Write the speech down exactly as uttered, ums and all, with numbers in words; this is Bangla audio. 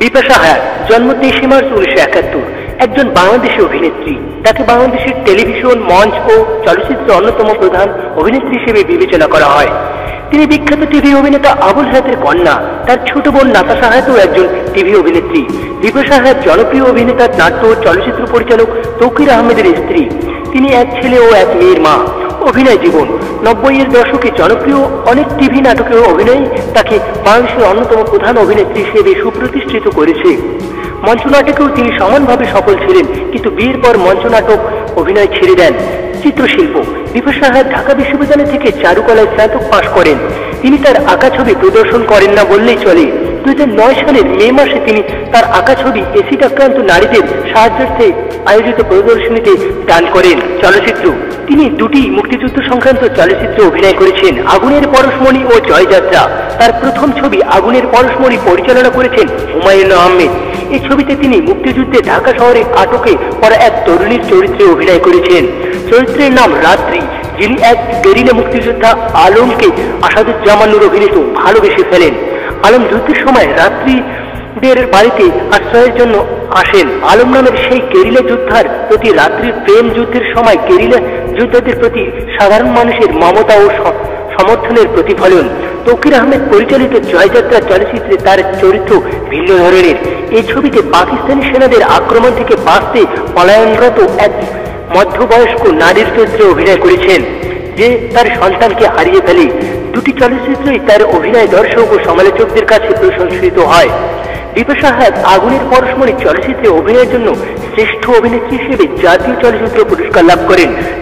বিপাশা হায়াত জন্ম তেইশে মার্চ উনিশশো একাত্তর একজন বাংলাদেশী অভিনেত্রী। তাকে বাংলাদেশের টেলিভিশন, মঞ্চ ও চলচ্চিত্রের অন্যতম প্রধান অভিনেত্রী হিসেবে বিবেচনা করা হয়। তিনি বিখ্যাত টিভি অভিনেতা আবুল হায়াতের কন্যা। তার ছোট বোন নাতাশা হায়াতও একজন টিভি অভিনেত্রী। বিপাশা হায়াত জনপ্রিয় অভিনেতা, নাট্য ও চলচ্চিত্র পরিচালক তৌকির আহমেদের স্ত্রী। তিনি এক ছেলে ও এক মেয়ের মা। অভিনয় জীবন নব্বই এর দশকে জনপ্রিয় অনেক টিভি নাটকের অভিনয় তাকে বাংলাদেশের অন্যতম প্রধান অভিনেত্রী হিসেবে সুপ্রতিষ্ঠিত করেছে। মঞ্চনাটকেও তিনি সমানভাবে সফল ছিলেন, কিন্তু বিয়ের পর মঞ্চনাটক অভিনয় ছেড়ে দেন। চিত্রশিল্প বিপাশা হায়াত ঢাকা বিশ্ববিদ্যালয় থেকে চারুকলায় স্নাতক পাশ করেন। তিনি তার আঁকা ছবি প্রদর্শন করেন না বললেই চলে। দুই হাজার নয় সালের মে মাসে তিনি তার আঁকা ছবি এসিড আক্রান্ত নারীদের সাহায্যার্থে আয়োজিত প্রদর্শনীতে দান করেন। চলচ্চিত্র তিনি দুটি মুক্তিযুদ্ধ সংক্রান্ত চলচ্চিত্রে অভিনয় করেছেন, আগুনের পরশমণি ও জয়যাত্রা। তার প্রথম ছবি আগুনের পরশমণি পরিচালনা করেছেন হুমায়ুন আহমেদ। এই ছবিতে তিনি মুক্তিযুদ্ধে ঢাকা শহরে আটকে পড়া এক তরুণীর চরিত্রে অভিনয় করেছেন। চরিত্রের নাম রাত্রি, যিনি এক গেরিলা মুক্তিযোদ্ধা আলমকে আসাদুজ্জামানুর অভিনীত ভালোবেসে ফেলেন। আলম যুদ্ধের সময় রাত্রিদের বাড়িতে আশ্রয়ের জন্য আসেন। আলম নামের সেই গেরিলা যোদ্ধার প্রতি রাত্রির প্রেম যুদ্ধের সময় গেরিলা যোদ্ধাদের প্রতি সাধারণ মানুষের মমতা ও সমর্থনের প্রতিফলন। তৌকির আহমেদ পরিচালিত জয়যাত্রা চলচ্চিত্রে তার চরিত্র ভিন্ন ধরনের। এই ছবিতে পাকিস্তানি সেনাদের আক্রমণ থেকে বাঁচতে পলায়নরত এক মধ্যবয়স্ক নারীর চরিত্রে অভিনয় করেছেন, যে তার সন্তানকে হারিয়ে ফেলে। দুটি চলচ্চিত্রই তার অভিনয় দর্শক ও সমালোচকদের কাছে প্রশংসিত হয়। বিপাশা হায়াত আগুনের পরশমণি চলচ্চিত্রে অভিনয়ের জন্য শ্রেষ্ঠ অভিনেত্রী হিসেবে জাতীয় চলচ্চিত্র পুরস্কার লাভ করেন।